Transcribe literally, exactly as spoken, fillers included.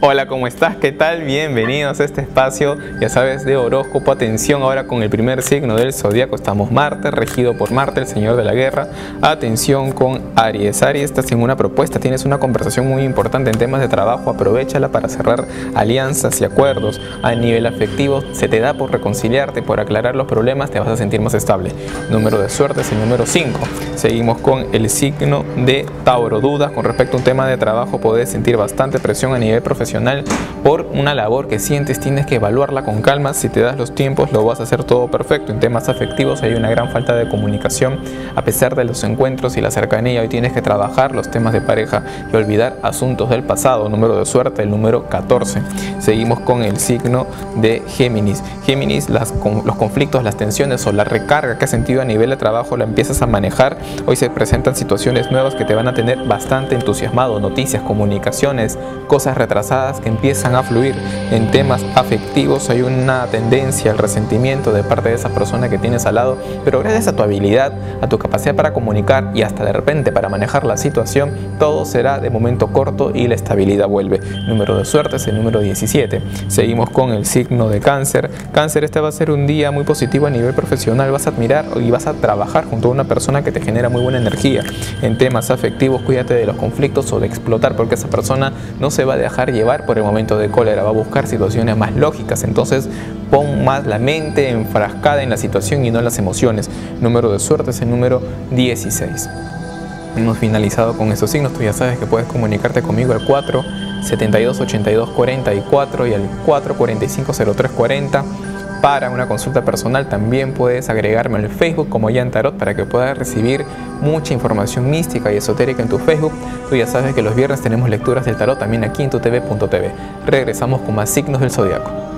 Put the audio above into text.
Hola, ¿cómo estás? ¿Qué tal? Bienvenidos a este espacio, ya sabes, de horóscopo. Atención ahora con el primer signo del zodiaco. Estamos Marte, regido por Marte, el señor de la guerra. Atención con Aries. Aries, estás en una propuesta, tienes una conversación muy importante en temas de trabajo. Aprovéchala para cerrar alianzas y acuerdos. A nivel afectivo, se te da por reconciliarte, por aclarar los problemas, te vas a sentir más estable. Número de suerte es el número cinco. Seguimos con el signo de Tauro. Dudas con respecto a un tema de trabajo, puedes sentir bastante presión a nivel profesional por una labor que sientes, tienes que evaluarla con calma. Si te das los tiempos lo vas a hacer todo perfecto. En temas afectivos hay una gran falta de comunicación a pesar de los encuentros y la cercanía. Hoy tienes que trabajar los temas de pareja y olvidar asuntos del pasado. Número de suerte el número catorce. Seguimos con el signo de Géminis. Géminis, las, con, los conflictos, las tensiones o la recarga que has sentido a nivel de trabajo la empiezas a manejar. Hoy se presentan situaciones nuevas que te van a tener bastante entusiasmado. Noticias, comunicaciones, cosas retrasadas que empiezan a fluir. En temas afectivos hay una tendencia al resentimiento de parte de esa persona que tienes al lado, pero gracias a tu habilidad, a tu capacidad para comunicar y hasta de repente para manejar la situación, todo será de momento corto y la estabilidad vuelve. Número de suerte es el número diecisiete. Seguimos con el signo de Cáncer. Cáncer, este va a ser un día muy positivo a nivel profesional. Vas a admirar y vas a trabajar junto a una persona que te genera muy buena energía. En temas afectivos, cuídate de los conflictos o de explotar, porque esa persona no se va a dejar llevar por el momento de cólera, va a buscar situaciones más lógicas. Entonces pon más la mente enfrascada en la situación y no en las emociones. Número de suerte es el número dieciséis. Hemos finalizado con estos signos. Tú ya sabes que puedes comunicarte conmigo al cuatro setenta y dos ochenta y dos cuarenta y cuatro y al cuatro cuarenta y cinco cero tres cuarenta. Para una consulta personal también puedes agregarme al Facebook como Jan Tarot para que puedas recibir mucha información mística y esotérica en tu Facebook. Tú ya sabes que los viernes tenemos lecturas del tarot también aquí en tu tv punto tv. Regresamos con más signos del zodiaco.